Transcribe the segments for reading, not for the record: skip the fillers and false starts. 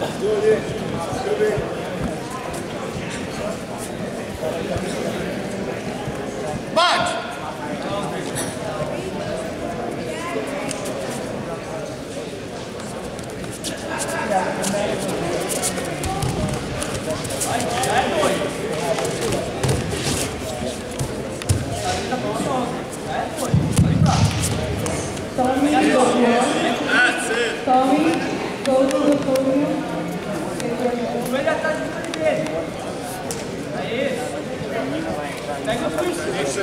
March! Tommy, go to the podium. Ele atrás dele. Aí. Pega os bichos.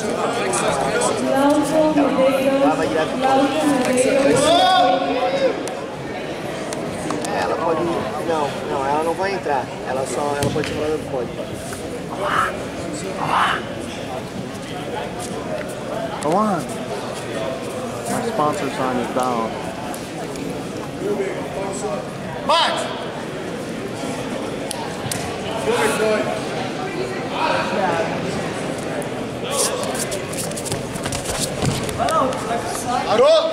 Lauco Medeiros. Ela pode... Não, ela não vai entrar. Ela pode ser falada do pódio. Come on. My sponsor sign is down. March! Haroldo!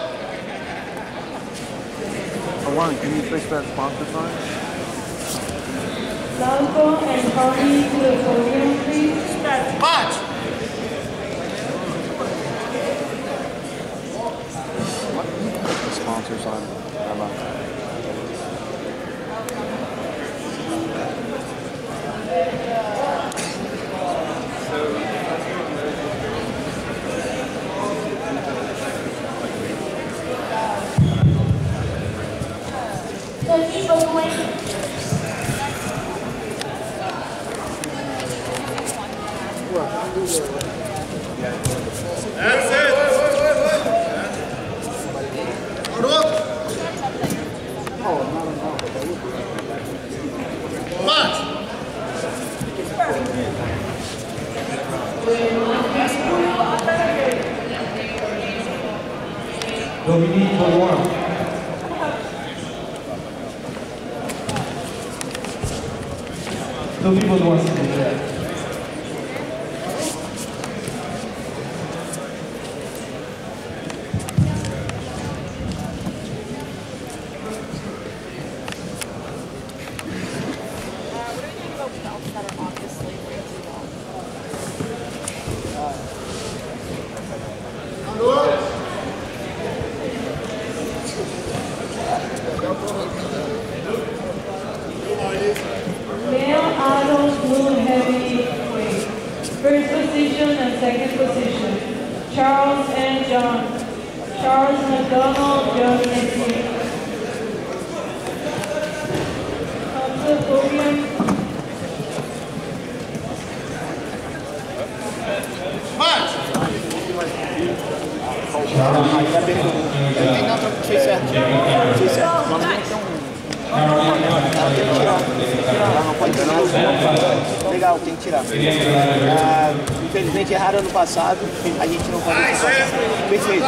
Alon, can you fix that sponsor sign? Lauco and Tommy to the podium, please. March! The sponsor sign. That's it! Haroldo! March! Dominique Vaudois. Dominique Vaudois, s'il vous plaît. Male adult blue heavyweight. First position and second position. Charles and John. Charles McDonald, John Messi. Come to the podium. March! Fez certo. Ela não pode tirar. Legal, tem que tirar. Infelizmente erraram ano passado, a gente não pode tirar. Perfeito.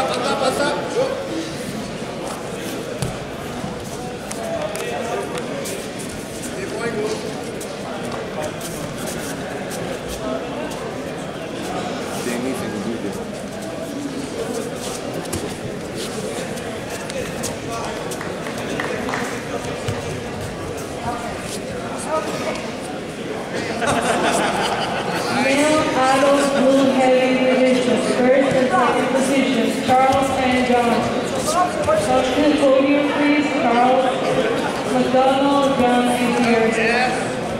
Male adult blue heavy division. First and second position. Charles and John. Come to the podium, please. Charles McDonald, John is here.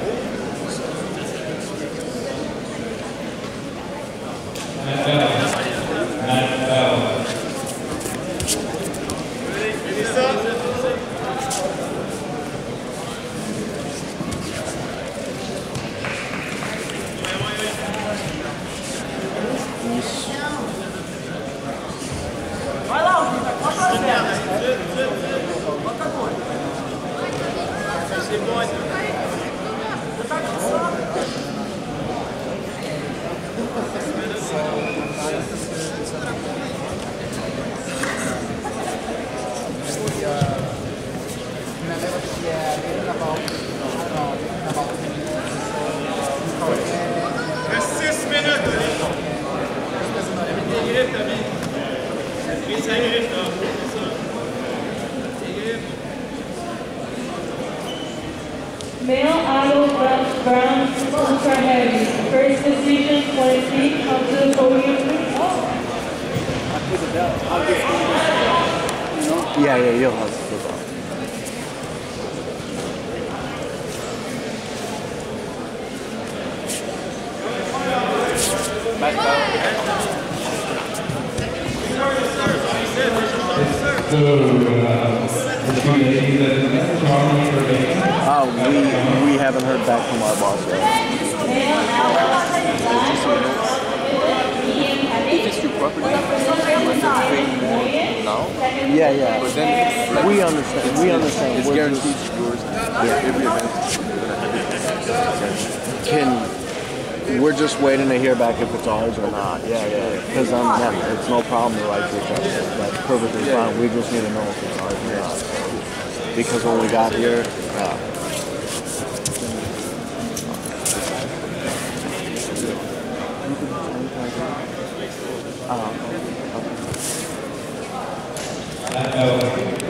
Vai lá, Vitor. Bota a zero. Bota a cor. Você pode. Você tá cansado. É 6 minutos! Male Otto Brown Ultra Heavy. First decision, 20 feet. Come to the podium, please. Yeah, you'll have to flip out. We haven't heard back from our boss yet. Yeah. But then, like, We understand. We understand. It's We're guaranteed just- yours. Every event. We're just waiting to hear back if it's ours or not. Yeah. Because it's no problem to write to each other. That's perfectly fine. We just need to know if it's ours or not. Because when we got here, Okay.